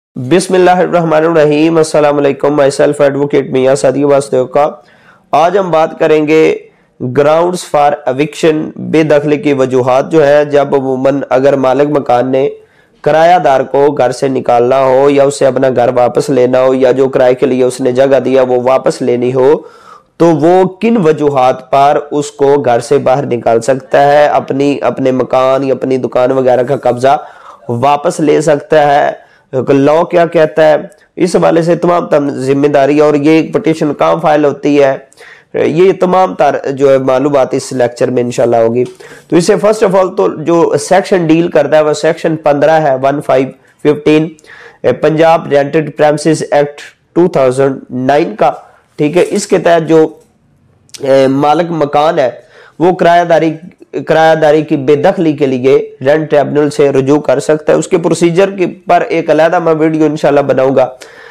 बिस्मिल्लाहिर्रहमानिर्रहीम। अस्सलाम वालेकुम। माई सेल्फ एडवोकेट मियां सादी वासुदेव का। आज हम बात करेंगे ग्राउंड्स फॉर एविक्शन, बेदखली की वजूहात जो है जब अमूमन अगर मालिक मकान ने किरायादार को घर से निकालना हो या उसे अपना घर वापस लेना हो या जो किराए के लिए उसने जगह दिया वो वापस लेनी हो, तो वो किन वजूहात पर उसको घर से बाहर निकाल सकता है, अपने मकान या अपनी दुकान वगैरह का कब्जा वापस ले सकता है, लॉ क्या कहता है, इस हवाले से तमाम जिम्मेदारी और ये एक पिटीशन कहाँ फाइल होती है, ये तमाम जो है मालूमात इस लेक्चर में इंशाल्लाह होगी। तो इसे फर्स्ट ऑफ ऑल तो जो सेक्शन डील करता है वह सेक्शन 15 है 1515 पंजाब रेंटेड प्रेमिसेस एक्ट 2009 का। ठीक है, इसके तहत जो मालिक मकान है वो किरायादारी की बेदखली के लिए रेंट ट्रिब्यूनल से रुजू कर सकता है। उसके प्रोसीजर के पर एक अलहदा मैं वीडियो इंशाल्लाह बनाऊंगा।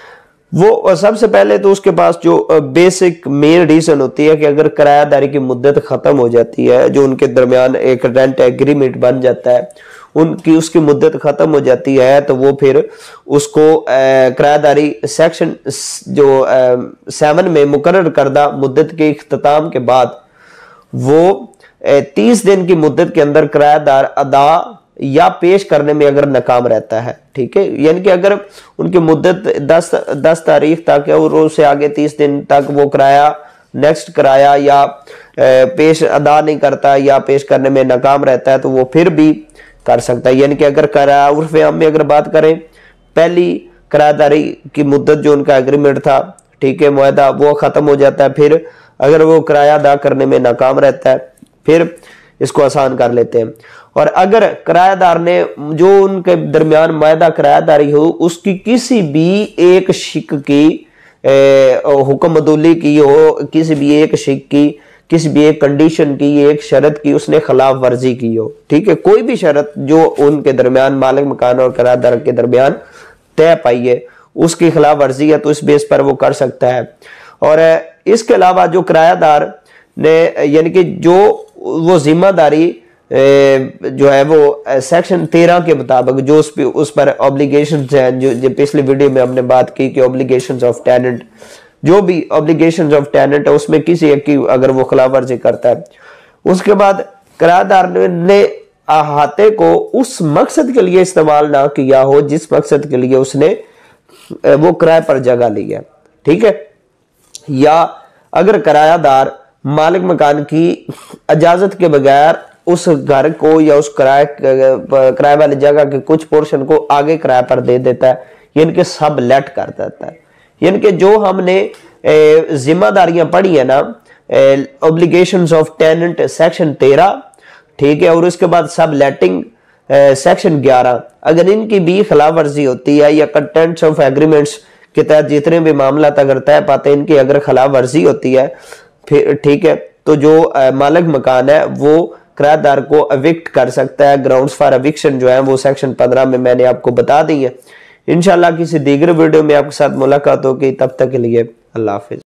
वो सबसे पहले तो उसके पास जो बेसिक मेन रीजन होती है कि अगर किरायादारी की मुद्दत खत्म हो जाती है, जो उनके दरमियान एक रेंट एग्रीमेंट बन जाता है, उसकी मुद्दत खत्म हो जाती है, तो वो फिर उसको किरायादारी सेक्शन जो 7 में मुकर्रर करदा मुद्दत के इख्तिताम के बाद वो 30 दिन की मुद्दत के अंदर किरायादार अदा या पेश करने में अगर नाकाम रहता है, ठीक है, यानी कि अगर उनकी मुद्दत 10 तारीख तक है और उससे आगे 30 दिन तक वो नेक्स्ट किराया या पेश अदा नहीं करता या पेश करने में नाकाम रहता है, तो वो फिर भी कर सकता है। यानी कि अगर किराया उर्फ आम में अगर बात करें, पहली किरायादारी की मुद्दत जो उनका एग्रीमेंट था, ठीक है, मुआहदा, वो खत्म हो जाता है, फिर अगर वो किराया अदा करने में नाकाम रहता है फिर इसको आसान कर लेते हैं। और अगर किरायादार ने जो उनके दरमियान मुआहदा किरायादारी हो उसकी किसी भी एक शिक की हुक्म अदूली की हो, किसी भी एक शिक की, किसी भी एक कंडीशन की, एक शर्त की उसने खिलाफ वर्जी की हो, ठीक है, कोई भी शर्त जो उनके दरमियान मालिक मकान और किरायादार के दरमियान तय पाई है उसकी खिलाफ वर्जी है, तो इस बेस पर वो कर सकता है। और इसके अलावा जो किरायादार ने यानी कि जो वो जिम्मेदारी जो है वो सेक्शन 13 के मुताबिक जो उस पर ऑब्लिगेशंस हैं, जो पिछली वीडियो में हमने बात की कि ऑब्लिगेशंस ऑफ टेनेंट, जो भी ऑब्लिगेशंस ऑफ टेनेंट है उसमें किसी एक की अगर वो खिलाफवर्जी करता है, उसके बाद किरायादार ने अहाते को उस मकसद के लिए इस्तेमाल ना किया हो जिस मकसद के लिए उसने वो किराए पर जगह ली है, ठीक है, या अगर किरायादार मालिक मकान की इजाजत के बगैर उस घर को या उस किराए वाली जगह के कुछ पोर्शन को आगे किराए पर दे देता है, यानी कि सब लेट कर देता है। यानी कि जो हमने जिम्मेदारियां पढ़ी है ना, ऑब्लिगेशंस ऑफ टेनेंट सेक्शन 13, ठीक है, और उसके बाद सब लेटिंग सेक्शन 11, अगर इनकी भी खिलाफ वर्जी होती है या कंटेंट्स ऑफ एग्रीमेंट्स के तहत जितने भी मामला अगर तय पाते हैं इनकी अगर खिलाफ वर्जी होती है फिर, ठीक है, तो जो मालिक मकान है वो किरायादार को एविक्ट कर सकता है। ग्राउंड्स फॉर एविक्शन जो है वो सेक्शन 15 में मैंने आपको बता दी है। इंशाल्लाह किसी दीगर वीडियो में आपके साथ मुलाकात होगी, तब तक के लिए अल्लाह हाफिज।